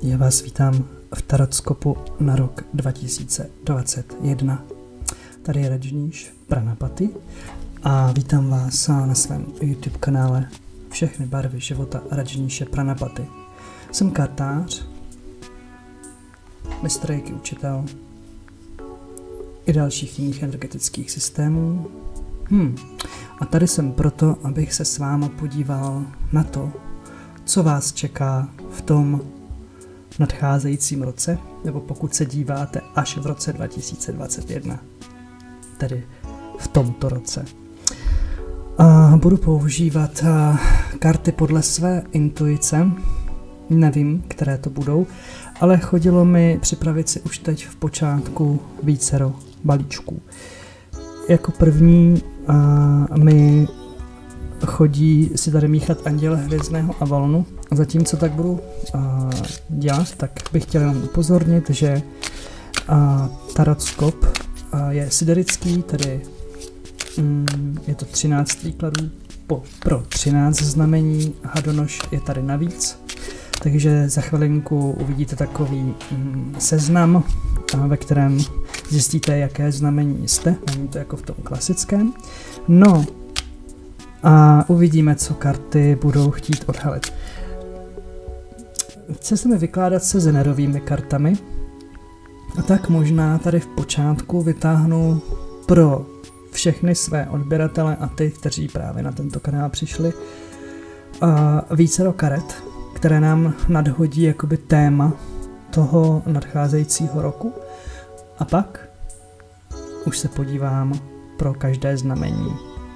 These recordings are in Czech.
Já vás vítám v Tarotskopu na rok 2021. Tady je Rajníš Pranapati a vítám vás na svém YouTube kanále Všechny barvy života Rajníše Pranapati. Jsem kartář, mistr reiki učitel i dalších jiných energetických systémů. A tady jsem proto, abych se s váma podíval na to, co vás čeká v tom nadcházejícím roce, nebo pokud se díváte až v roce 2021, tedy v tomto roce. A budu používat karty podle své intuice, nevím, které to budou, ale chodilo mi připravit si už teď v počátku vícero balíčků. Jako první mi chodí si tady míchat Anděle hvězdného Avalonu. Zatímco tak budu dělat, tak bych chtěl jenom upozornit, že Tarotskop je siderický, tedy je to 13 výkladů pro 13 znamení, Hadonoš je tady navíc, takže za chvilinku uvidíte takový seznam, ve kterém zjistíte, jaké znamení jste, není to jako v tom klasickém. No a uvidíme, co karty budou chtít odhalit. Chce se mi vykládat se zenerovými kartami, a tak možná tady v počátku vytáhnu pro všechny své odběratele a ty, kteří právě na tento kanál přišli, vícero karet, které nám nadhodí jakoby téma toho nadcházejícího roku. A pak už se podívám pro každé znamení,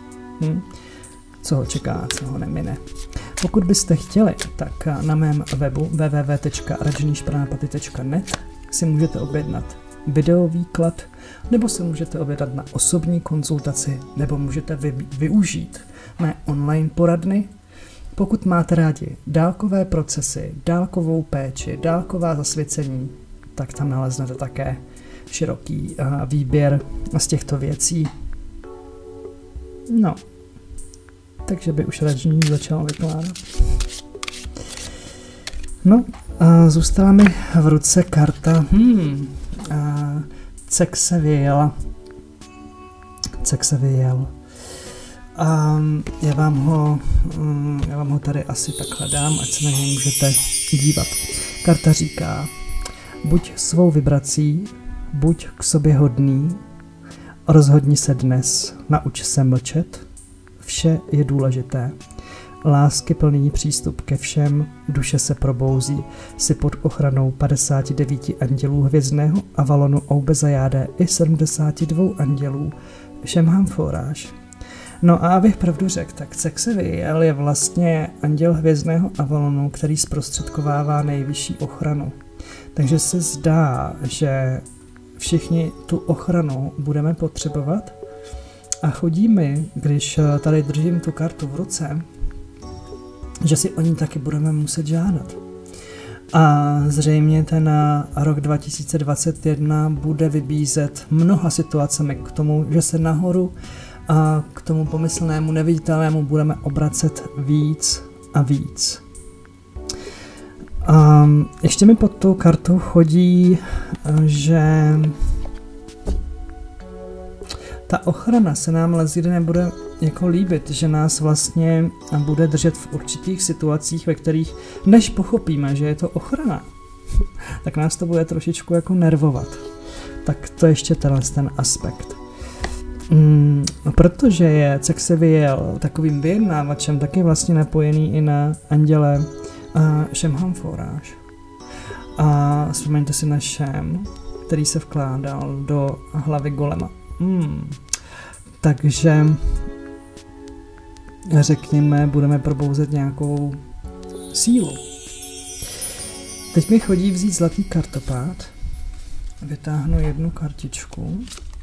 co ho čeká, co ho nemine. Pokud byste chtěli, tak na mém webu www.rajnishpranapati.net si můžete objednat videovýklad, nebo si můžete objednat na osobní konzultaci, nebo můžete využít mé online poradny. Pokud máte rádi dálkové procesy, dálkovou péči, dálková zasvěcení, tak tam naleznete také široký výběr z těchto věcí. No, takže by už Rajníš začal vykládat. No, zůstala mi v ruce karta Cexeviel. Já vám ho tady asi takhle dám, ať se na něj můžete dívat. Karta říká: buď svou vibrací, buď k sobě hodný, rozhodni se dnes, nauč se mlčet, vše je důležité. Lásky plný přístup ke všem, duše se probouzí, si pod ochranou 59 andělů hvězdného Avalonu Oubezajáde i 72 andělů Šemham Foráž. No a abych pravdu řekl, tak Cexeviel je vlastně anděl hvězdného Avalonu, který zprostředkovává nejvyšší ochranu. Takže se zdá, že všichni tu ochranu budeme potřebovat a chodí mi, když tady držím tu kartu v ruce, že si o ní taky budeme muset žádat. A zřejmě ten rok 2021 bude vybízet mnoha situacemi k tomu, že se nahoru a k tomu pomyslnému neviditelnému budeme obracet víc a víc. Ještě mi pod tou kartou chodí, že ta ochrana se nám leckdy nebude jako líbit, že nás vlastně bude držet v určitých situacích, ve kterých než pochopíme, že je to ochrana, tak nás to bude trošičku jako nervovat. Tak to ještě ten aspekt. Protože je Cexeviel takovým vyjednávačem, tak je vlastně napojený i na anděle Šemham Foráž. A vzpomeňte si na Šem, který se vkládal do hlavy golema. Takže řekněme, budeme probouzet nějakou sílu. Teď mi chodí vzít zlatý kartopád, vytáhnu jednu kartičku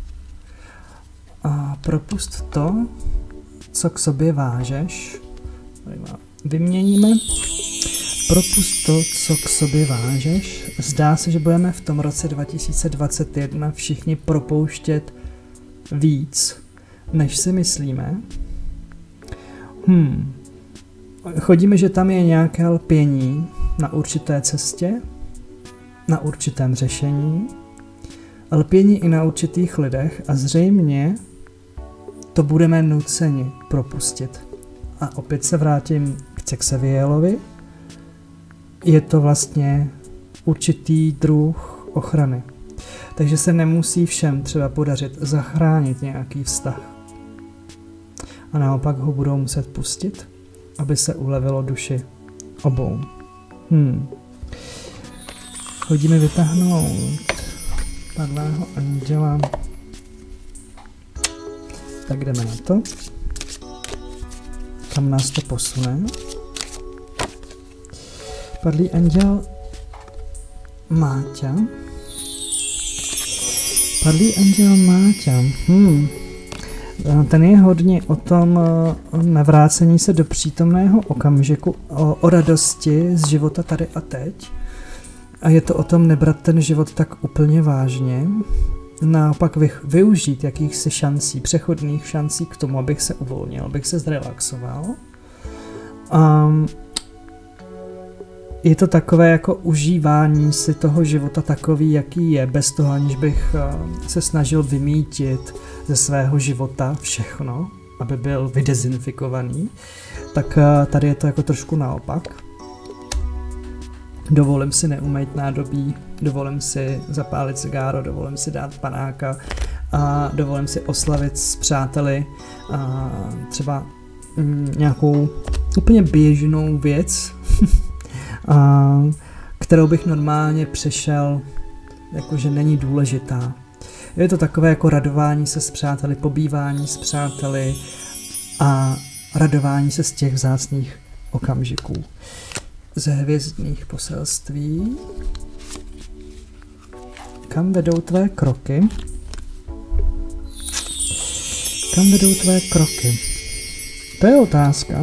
a propust to, co k sobě vážeš. Vyměníme. Propust to, co k sobě vážeš. Zdá se, že budeme v tom roce 2021 všichni propouštět víc, než si myslíme. Chodíme, že tam je nějaké lpění na určité cestě, na určitém řešení, lpění i na určitých lidech a zřejmě to budeme nuceni propustit. A opět se vrátím k Cexavielovi. Je to vlastně určitý druh ochrany. Takže se nemusí všem třeba podařit zachránit nějaký vztah. A naopak ho budou muset pustit, aby se ulevilo duši obou. Chodíme vytáhnout padlého anděla. Tak jdeme na to. Kam nás to posune? Padlý anděl Máťa. Padlý anděl Máťa. Ten je hodně o tom navrácení se do přítomného okamžiku, o radosti z života tady a teď. A je to o tom nebrat ten život tak úplně vážně, naopak využít jakýchsi šancí, přechodných šancí k tomu, abych se uvolnil, abych se zrelaxoval. Je to takové jako užívání si toho života takový, jaký je, bez toho, aniž bych se snažil vymítit ze svého života všechno, aby byl vydezinfikovaný. Tak tady je to jako trošku naopak. Dovolím si neumýt nádobí, dovolím si zapálit cigáro, dovolím si dát panáka a dovolím si oslavit s přáteli třeba nějakou úplně běžnou věc, kterou bych normálně přešel, jakože není důležitá. Je to takové jako radování se s přáteli, pobývání s přáteli a radování se z těch vzácných okamžiků. Ze hvězdných poselství. Kam vedou tvé kroky? Kam vedou tvé kroky? To je otázka.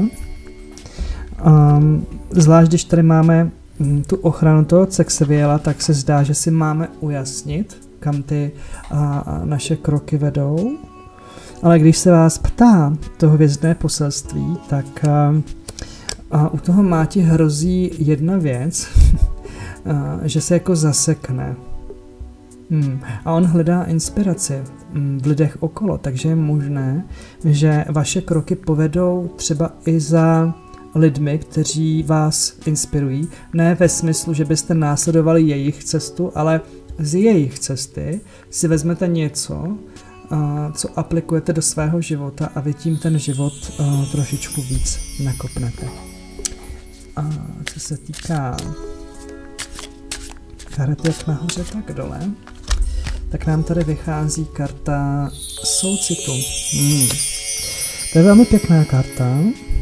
Zvlášť, když tady máme tu ochranu toho Cexaviela, tak se zdá, že si máme ujasnit, kam ty naše kroky vedou. Ale když se vás ptá to hvězdné poselství, tak u toho Máti hrozí jedna věc, že se jako zasekne. A on hledá inspiraci v lidech okolo, takže je možné, že vaše kroky povedou třeba i za lidmi, kteří vás inspirují. Ne ve smyslu, že byste následovali jejich cestu, ale z jejich cesty si vezmete něco, co aplikujete do svého života a vy tím ten život trošičku víc nakopnete. A co se týká karet jak nahoře, tak dole, tak nám tady vychází karta soucitu. To je velmi pěkná karta.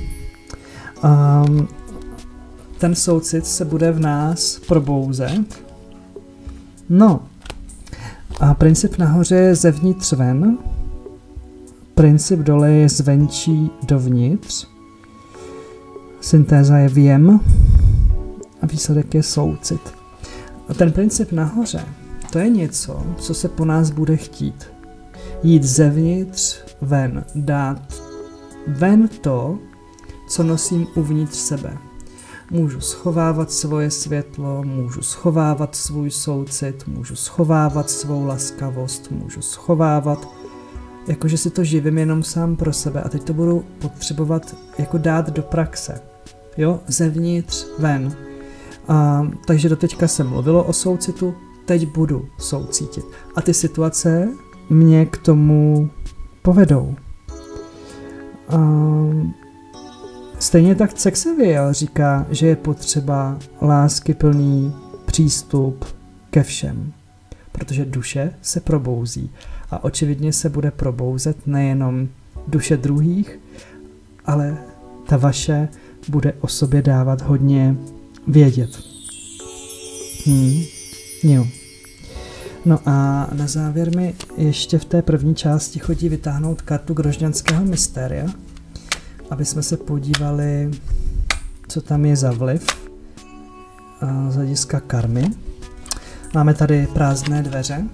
Ten soucit se bude v nás probouzet. No. A princip nahoře je zevnitř ven. Princip dole je zvenčí dovnitř. Syntéza je věm. A výsledek je soucit. A ten princip nahoře, to je něco, co se po nás bude chtít. Jít zevnitř ven. Dát ven to, co nosím uvnitř sebe. Můžu schovávat svoje světlo, můžu schovávat svůj soucit, můžu schovávat svou laskavost, můžu schovávat, jakože si to živím jenom sám pro sebe a teď to budu potřebovat jako dát do praxe. Jo, zevnitř ven. Takže doteďka se mluvilo o soucitu, teď budu soucítit. A ty situace mě k tomu povedou. Stejně tak Cexaviel říká, že je potřeba láskyplný přístup ke všem, protože duše se probouzí a očividně se bude probouzet nejenom duše druhých, ale ta vaše bude o sobě dávat hodně vědět. Jo. No a na závěr mi ještě v té první části chodí vytáhnout kartu Grožďanského mystéria, aby jsme se podívali, co tam je za vliv z hlediska karmy. Máme tady prázdné dveře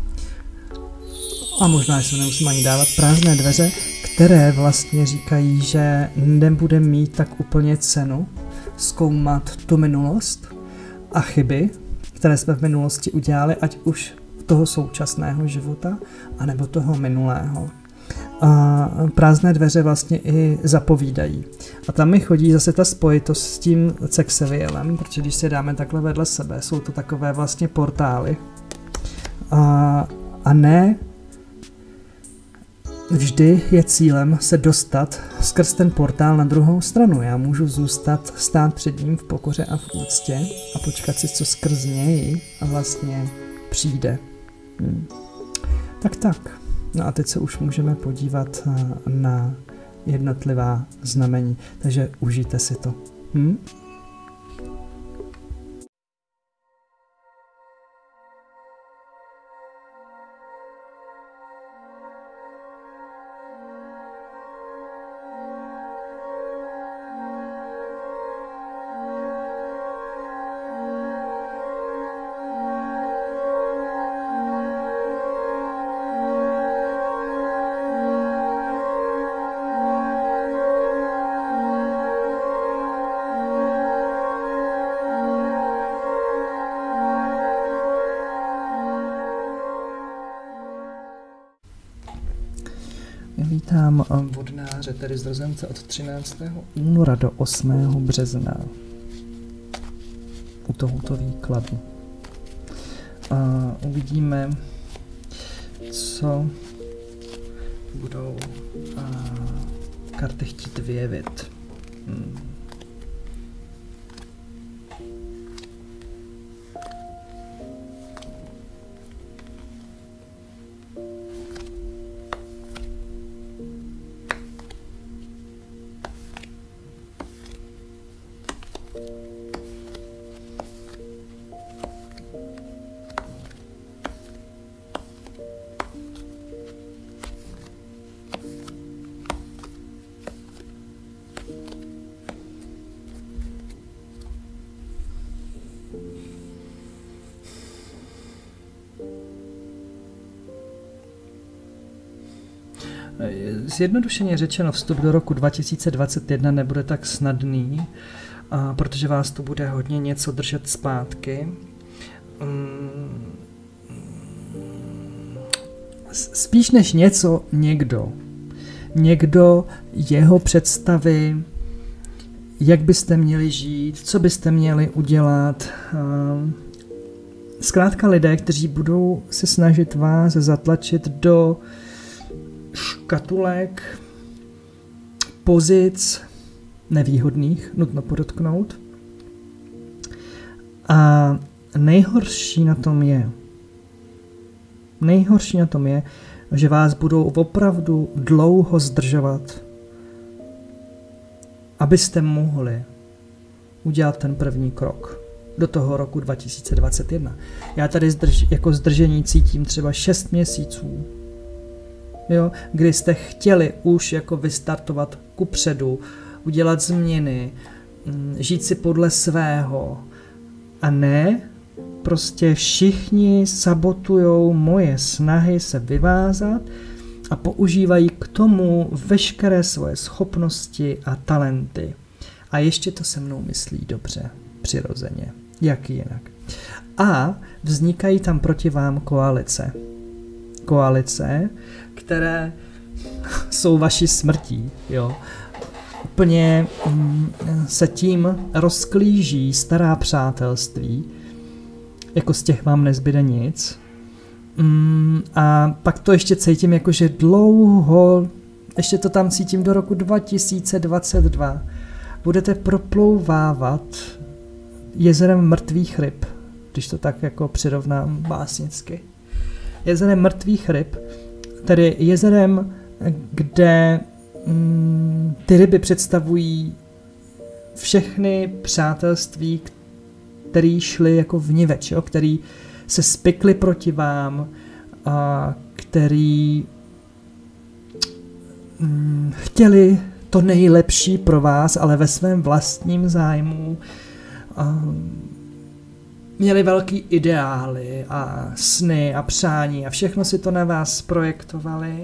a možná, že se nemusím ani dávat, prázdné dveře, které vlastně říkají, že nebude mít tak úplně cenu zkoumat tu minulost a chyby které jsme v minulosti udělali, ať už toho současného života, anebo toho minulého. A prázdné dveře vlastně i zapovídají. A tam mi chodí zase ta spojitost s tím Cexevielem, protože když se dáme takhle vedle sebe, jsou to takové vlastně portály. A ne vždy je cílem se dostat skrz ten portál na druhou stranu. Já můžu stát před ním v pokoře a v úctě a počkat si, co skrz něj a vlastně přijde. Tak. No a teď se už můžeme podívat na jednotlivá znamení. Takže užijte si to. Vítám vodnáře, tedy zrozence od 13. února do 8. března u tohoto výkladu. A uvidíme, co budou karty chtít vyjevit. Zjednodušeně řečeno, vstup do roku 2021 nebude tak snadný, protože vás tu bude hodně něco držet zpátky. Spíš než něco někdo, jeho představy, jak byste měli žít, co byste měli udělat. Zkrátka lidé, kteří budou se snažit vás zatlačit do škatulek, pozic nevýhodných, nutno podotknout. A nejhorší na tom je, že vás budou opravdu dlouho zdržovat, abyste mohli udělat ten první krok do toho roku 2021. Já tady jako zdržení cítím třeba 6 měsíců, jo, kdy jste chtěli už jako vystartovat kupředu, udělat změny, žít si podle svého. A ne, prostě všichni sabotujou moje snahy se vyvázat a používají k tomu veškeré svoje schopnosti a talenty. A ještě to se mnou myslí dobře, přirozeně. Jak jinak. A vznikají tam proti vám koalice. Koalice, které jsou vaší smrtí, jo. Úplně se tím rozklíží stará přátelství, jako z těch vám nezbyde nic. A pak to ještě cítím jakože dlouho, ještě to tam cítím do roku 2022, budete proplouvávat jezerem mrtvých ryb, když to tak jako přirovnám básnicky. Jezerem mrtvých ryb, tedy jezerem, kde ty ryby představují všechny přátelství, které šly jako vniveč, jo? Který se spikly proti vám a který chtěli to nejlepší pro vás, ale ve svém vlastním zájmu měli velký ideály a sny a přání a všechno si to na vás projektovali.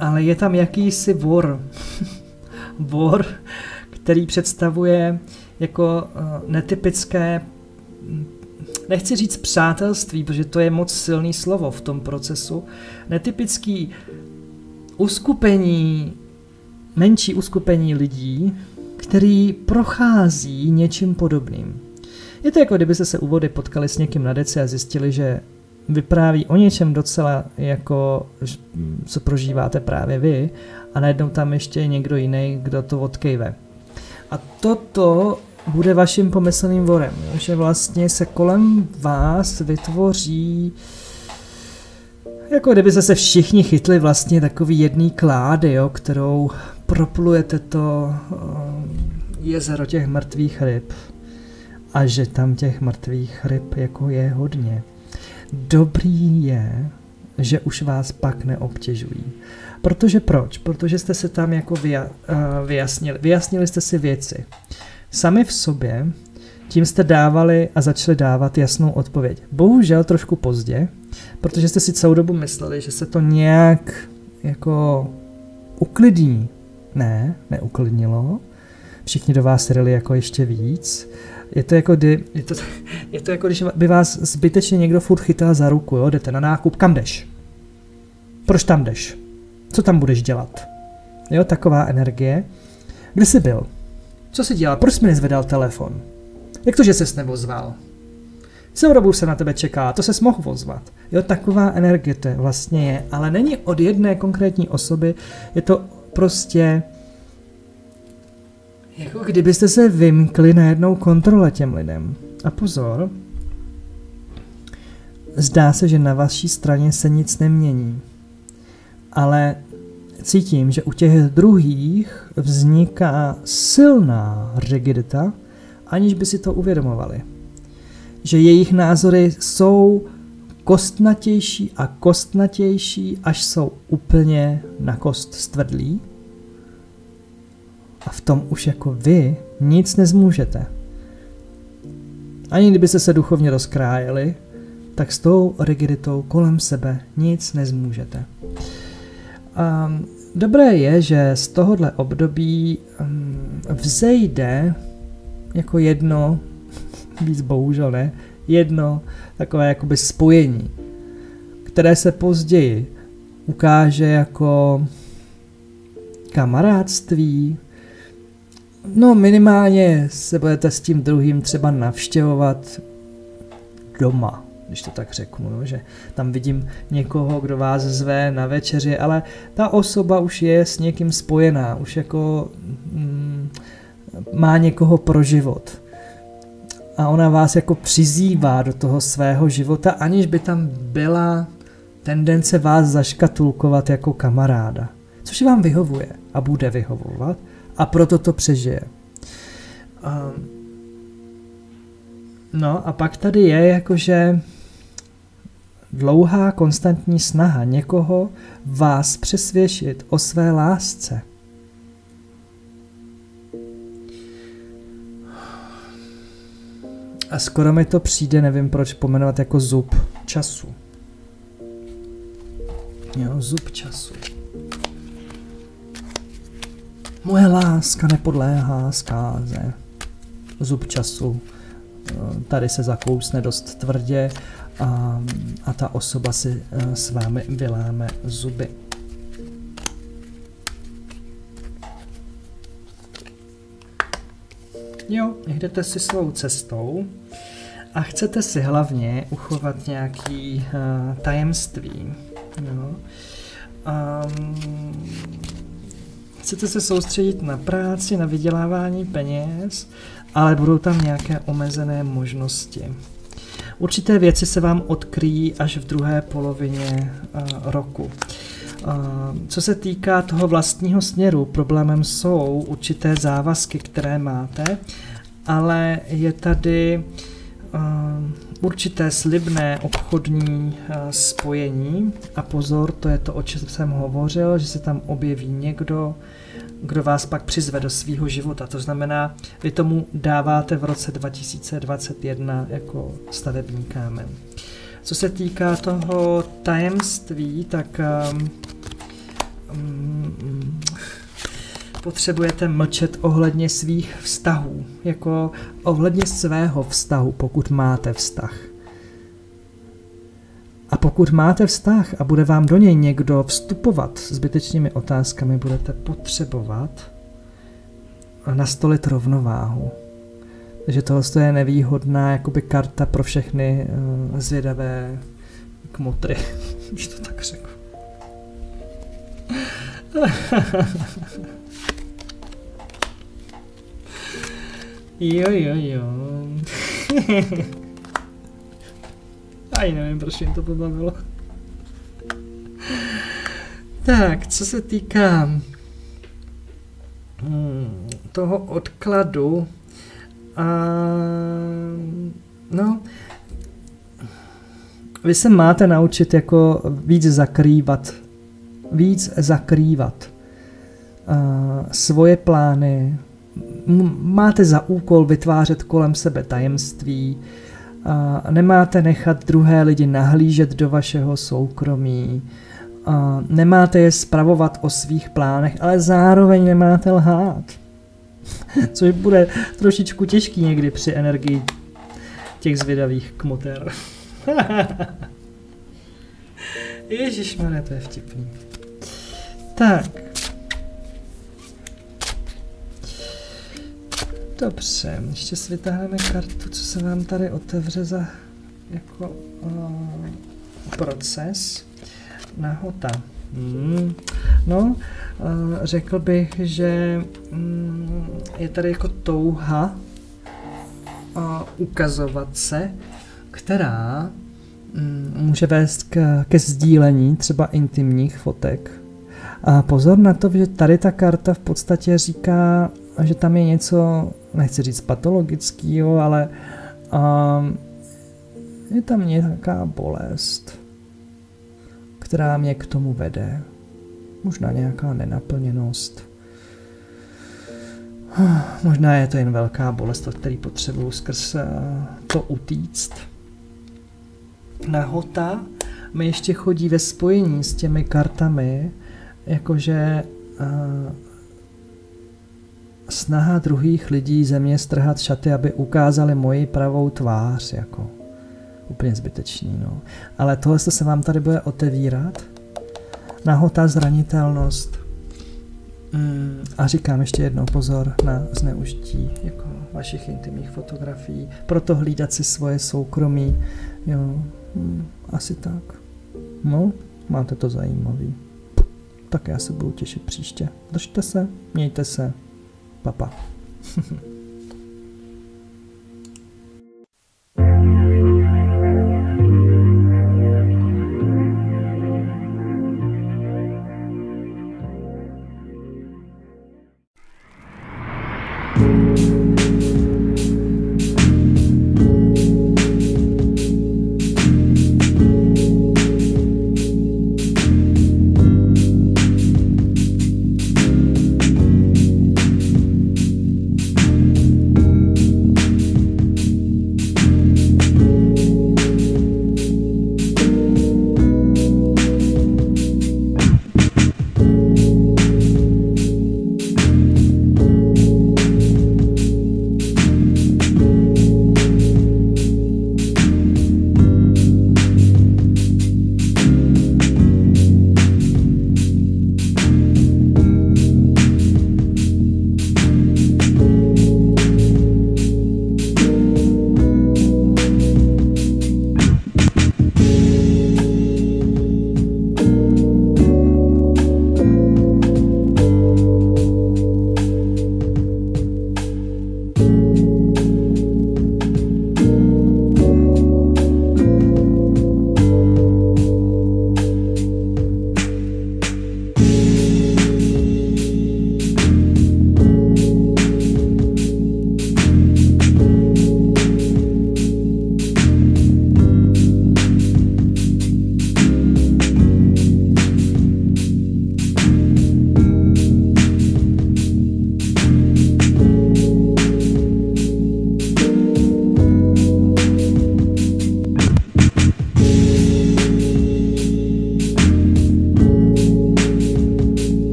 ale je tam jakýsi vor. Vor, který představuje jako netypické, nechci říct přátelství, protože to je moc silný slovo v tom procesu, netypický uskupení, menší uskupení lidí, který prochází něčím podobným. Je to jako kdybyste se u vody potkali s někým na deci a zjistili, že vypráví o něčem docela jako, co prožíváte právě vy, a najednou tam ještě někdo jiný, kdo to odkejve. A toto bude vaším pomyslným vorem, že vlastně se kolem vás vytvoří, jako kdyby se všichni chytli vlastně takový jedný klády, jo, kterou proplujete to jezero těch mrtvých ryb. A že tam těch mrtvých ryb jako je hodně. Dobrý je, že už vás pak neobtěžují. Protože proč? Protože jste se tam jako vyjasnili. Vyjasnili jste si věci. Sami v sobě, tím jste dávali a začali dávat jasnou odpověď. Bohužel trošku pozdě, protože jste si celou dobu mysleli, že se to nějak jako uklidní. Ne, neuklidnilo. Všichni do vás ryli jako ještě víc. Je to jako když by vás zbytečně někdo furt chytal za ruku, jo? Jdete na nákup, kam jdeš? Proč tam jdeš? Co tam budeš dělat? Jo, taková energie. Kde jsi byl? Co jsi dělal? Proč jsi mi nezvedal telefon? Jak to, že ses neozval? Celou dobu se na tebe čeká, to ses mohl ozvat. Jo, taková energie to vlastně je, ale není od jedné konkrétní osoby, je to prostě jako kdybyste se vymkli na jednou kontrole těm lidem. A pozor, zdá se, že na vaší straně se nic nemění. Ale cítím, že u těch druhých vzniká silná rigidita, aniž by si to uvědomovali. Že jejich názory jsou kostnatější a kostnatější, až jsou úplně na kost stvrdlí. A v tom už jako vy nic nezmůžete. Ani kdybyste se duchovně rozkrájeli, tak s tou rigiditou kolem sebe nic nezmůžete. Dobré je, že z tohohle období vzejde jako jedno, víc bohužel ne, jedno takové jakoby spojení, které se později ukáže jako kamarádství. No minimálně se budete s tím druhým třeba navštěvovat doma, když to tak řeknu, no, že tam vidím někoho, kdo vás zve na večeři, ale ta osoba už je s někým spojená, už jako má někoho pro život. A ona vás jako přizývá do toho svého života, aniž by tam byla tendence vás zaškatulkovat jako kamaráda. Což vám vyhovuje a bude vyhovovat a proto to přežije. No a pak tady je jakože dlouhá konstantní snaha někoho vás přesvědčit o své lásce. A skoro mi to přijde, nevím proč pomenovat jako zub času. Jo, zub času. Moje láska nepodléhá zkáze. Zub času. Tady se zakousne dost tvrdě a ta osoba si s vámi vyláme zuby. Jo, jdete si svou cestou a chcete si hlavně uchovat nějaký tajemství. Jo. Chcete se soustředit na práci, na vydělávání peněz, ale budou tam nějaké omezené možnosti. Určité věci se vám odkryjí až v druhé polovině roku. Co se týká toho vlastního směru, problémem jsou určité závazky, které máte, ale je tady určité slibné obchodní spojení a pozor, to je to, o čem jsem hovořil, že se tam objeví někdo, kdo vás pak přizve do svého života. To znamená, vy tomu dáváte v roce 2021 jako stavební kámen. Co se týká toho tajemství, tak potřebujete mlčet ohledně svých vztahů, jako ohledně svého vztahu, pokud máte vztah. A pokud máte vztah a bude vám do něj někdo vstupovat s zbytečnými otázkami, budete potřebovat nastolit rovnováhu. Takže tohle je nevýhodná jakoby karta pro všechny zvědavé kmotry, když to tak řeknu. Jo. Aj nevím, proč jim to pobavilo. Tak, co se týká toho odkladu, no, vy se máte naučit jako víc zakrývat svoje plány. Máte za úkol vytvářet kolem sebe tajemství, nemáte nechat druhé lidi nahlížet do vašeho soukromí, nemáte je spravovat o svých plánech, ale zároveň nemáte lhát. Což bude trošičku těžký někdy při energii těch zvědavých kmoter. Ježišmarja, to je vtipný. Tak. Dobře, ještě si vytáhneme kartu, co se vám tady otevře za jako proces. Nahota. No, řekl bych, že je tady jako touha ukazovat se, která může vést ke sdílení třeba intimních fotek. A pozor na to, že tady ta karta v podstatě říká, že tam je něco, nechci říct patologického, ale je tam nějaká bolest, která mě k tomu vede. Možná nějaká nenaplněnost. Možná je to jen velká bolest, od který potřebuju skrz to utíct. Nahota mi ještě chodí ve spojení s těmi kartami, jakože snaha druhých lidí ze mě strhat šaty, aby ukázali moji pravou tvář, jako úplně zbytečný, no. Ale tohle se vám tady bude otevírat. Nahota, zranitelnost. A říkám ještě jednou pozor na zneužití jako vašich intimních fotografií. Proto hlídat si svoje soukromí. Jo, asi tak. No, máte to zajímavý. Tak já se budu těšit příště. Držte se, mějte se. Papa.